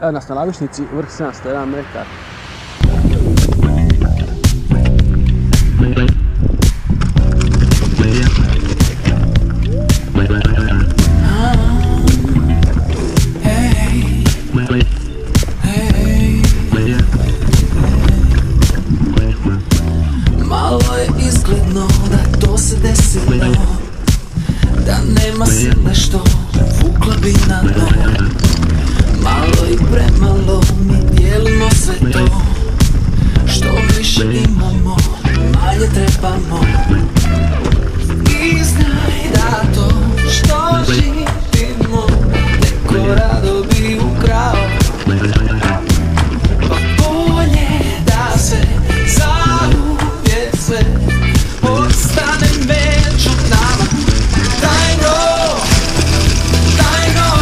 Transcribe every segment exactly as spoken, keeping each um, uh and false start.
Evo nas na Labinsnici, vrh sedamsto jedan metar. Malo je izgledno da to se desilo, da nema sile što vukla bi na dno. Malo i premalo mi dijelimo sve to, što više imamo, manje trebamo. I znaj da to što živimo neko rado bi ukrao, pa bolje da se zauvijek sve ostane među nama. Tajno, tajno,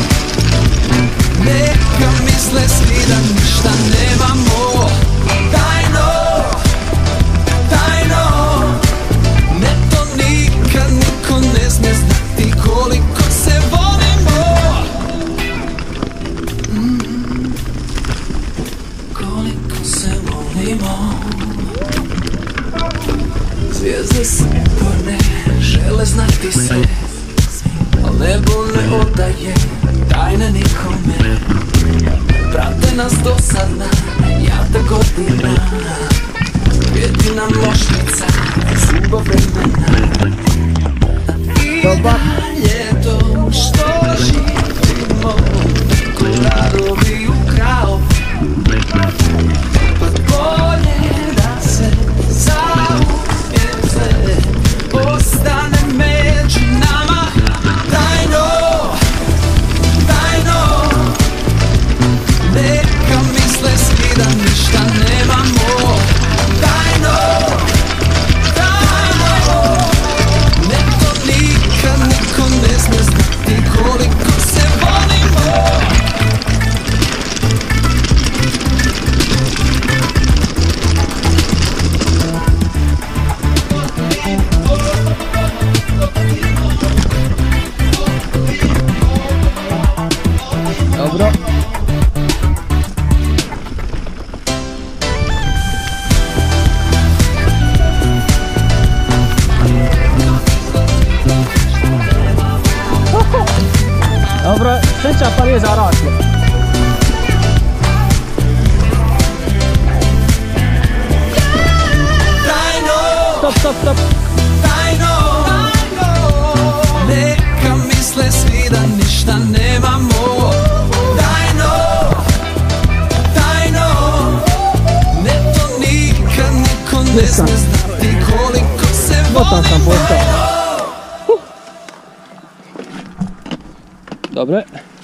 neka misle svi da ništa nemamo. Tajno, tajno, ne to nikad niko ne smije znati koliko se volimo. Mm, koliko se volimo. Zvijezde su uporne, žele znati sve, al nebo ne odaje tajne nikome. Prate nas dosadna, jata godina, prijeti nam mošnica, zuba vremena. I dalje to što živimo, ko rado bi ukrao, pa bolje da se zauvijek sve ostane među nama. Tajno, tajno, neka misle svi da ništa nemamo. Tajno, tajno, ne to nikad niko ne smije znati koliko se volimo. Dobro. Dobro, sreća pa nije zaraslo. Stop, stop, stop. Tajno, neka misle svi da ništa nemamo. Tajno, tajno, ne to nikad niko ne smije znati koliko se volimo. Dobro.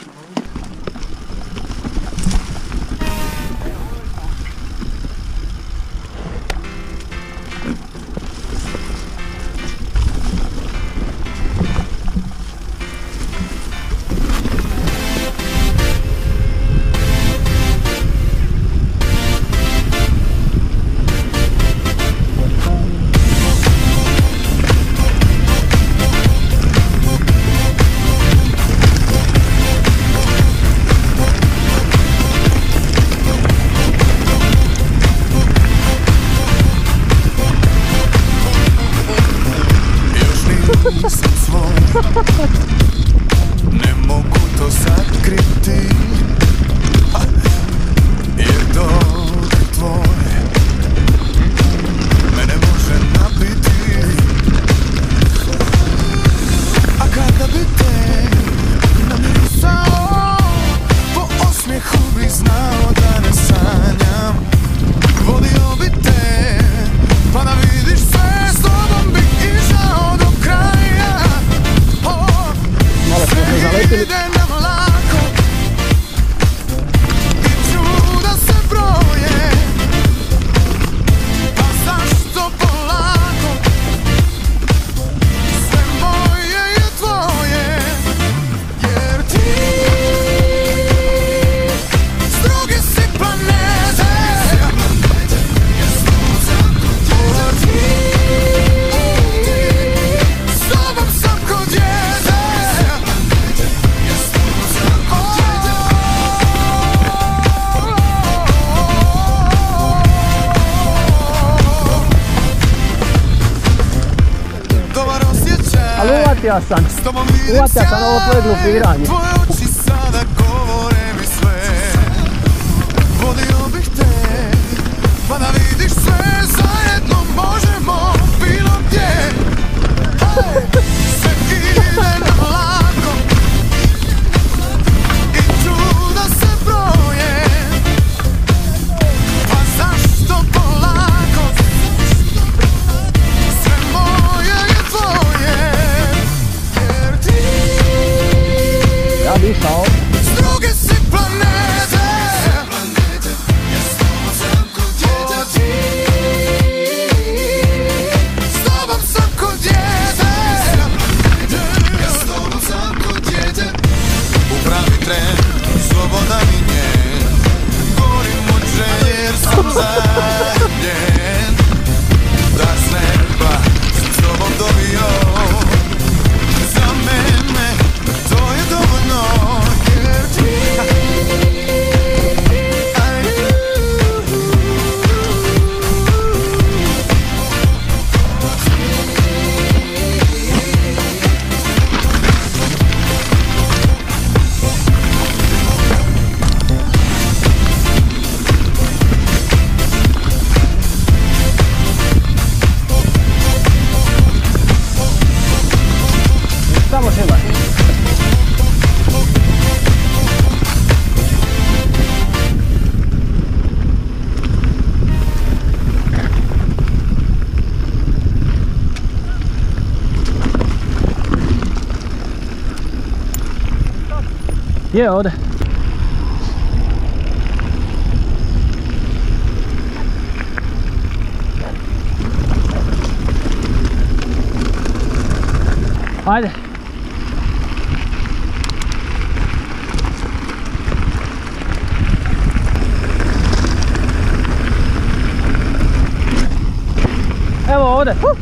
Ne mogu to sakriti, jer dodir tvoj mene može napiti. A kada bi te namirisao, po osmijehu bi znao da ne sanjam. Volio bi te, pa da vidiš sve, s tobom bi išao do kraja. Malo smo se zalepili. Uvatio sam. Uvatio sam ovo tvoje glupiranje. Tvoje oči sada govore mi sve. Vodio bih te, pa da vidiš sve. Zajedno možemo bilo gdje. Sve ide nam lako i čuda se broje. Pa zašto polako? Sve moje je tvoje. Jer ti Ja bi išao. s druge si planete. Ja s tobom sam kod djeta. Ti s tobom sam kod djeta. Ja s tobom sam kod djeta. U pravi tren, slobodan i njen. Gorim od želje jer sam zaljubljen. Da s neba sam s tobom dobio. Za mene to je dovoljno. Jer ti Samo šeba. Je ovdje. Ajde. Evo ovdje. Uh.